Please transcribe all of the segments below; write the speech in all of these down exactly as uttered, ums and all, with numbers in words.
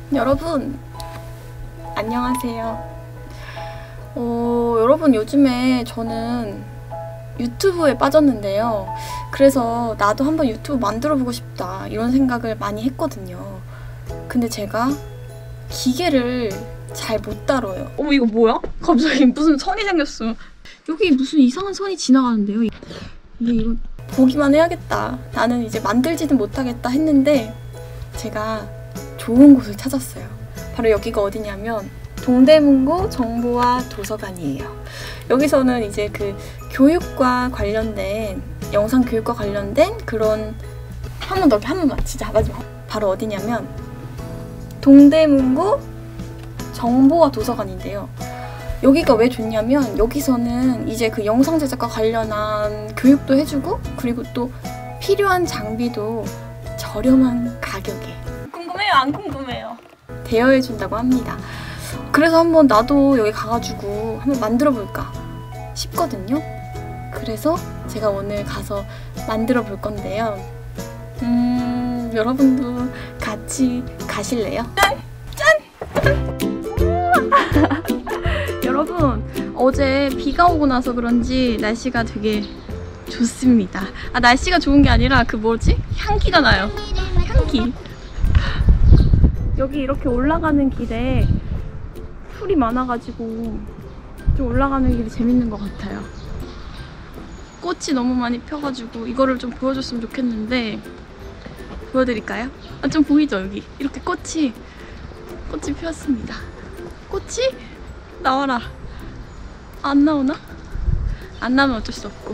여러분 안녕하세요. 어, 여러분 요즘에 저는 유튜브에 빠졌는데요. 그래서 나도 한번 유튜브 만들어보고 싶다 이런 생각을 많이 했거든요. 근데 제가 기계를 잘 못 다뤄요. 어머 이거 뭐야? 갑자기 무슨 선이 생겼어. 여기 무슨 이상한 선이 지나가는데요. 근데 이거 보기만 해야겠다. 나는 이제 만들지는 못하겠다 했는데 제가 좋은 곳을 찾았어요. 바로 여기가 어디냐면 동대문구 정보화 도서관이에요. 여기서는 이제 그 교육과 관련된 영상 교육과 관련된 그런 한 번 더 한 번만 진짜 마지막 바로 어디냐면 동대문구 정보화 도서관인데요. 여기가 왜 좋냐면 여기서는 이제 그 영상 제작과 관련한 교육도 해주고 그리고 또 필요한 장비도 저렴한 가격에 궁금해요? 안 궁금해요? 대여해준다고 합니다. 그래서 한번 나도 여기 가가지고 한번 만들어 볼까 싶거든요. 그래서 제가 오늘 가서 만들어 볼 건데요. 음... 여러분도 같이 가실래요? 짠! 짠! 여러분 어제 비가 오고 나서 그런지 날씨가 되게 좋습니다. 아 날씨가 좋은 게 아니라 그 뭐지? 향기가 나요. 향기. 여기 이렇게 올라가는 길에 풀이 많아가지고 좀 올라가는 길이 재밌는 것 같아요. 꽃이 너무 많이 펴가지고 이거를 좀 보여줬으면 좋겠는데 보여드릴까요? 아, 좀 보이죠? 여기 이렇게 꽃이 꽃이 피었습니다. 꽃이 나와라. 안 나오나? 안 나오면 어쩔 수 없고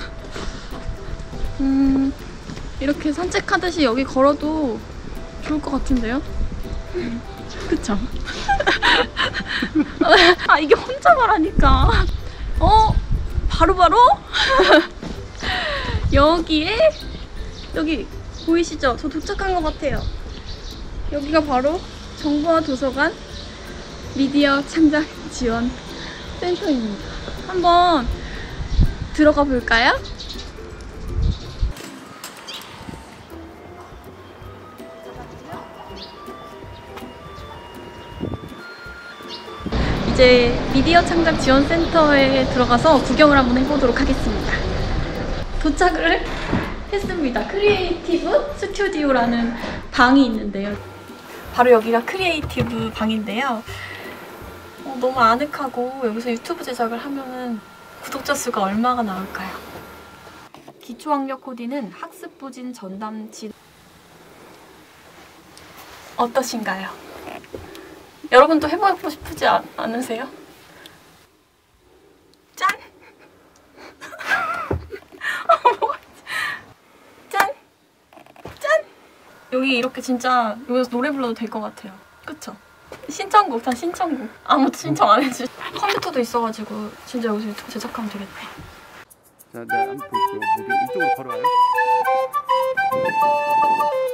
음 이렇게 산책하듯이 여기 걸어도 좋을 것 같은데요? 그쵸? 아 이게 혼자 말하니까 어? 바로바로? 여기에 여기 보이시죠? 저 도착한 것 같아요. 여기가 바로 정보화 도서관 미디어 창작 지원 센터입니다. 한번 들어가 볼까요? 이제 미디어 창작 지원 센터에 들어가서 구경을 한번 해보도록 하겠습니다. 도착을 했습니다. 크리에이티브 스튜디오라는 방이 있는데요. 바로 여기가 크리에이티브 방인데요. 어, 너무 아늑하고 여기서 유튜브 제작을 하면은 구독자 수가 얼마가 나올까요? 기초학력 코디는 학습부진 전담지 어떠신가요? 여러분도 해보고 싶지 않, 않으세요? 짠! 짠! 짠! 여기 이렇게 진짜 여기서 노래 불러도 될 것 같아요. 그쵸? 신청곡, 다 신청곡. 아무도 신청 안 해주. 컴퓨터도 있어가지고 진짜 여기서 유튜브 제작하면 되겠네. 자, 네, 한번 보시죠. 우리 이쪽으로 바로 와요.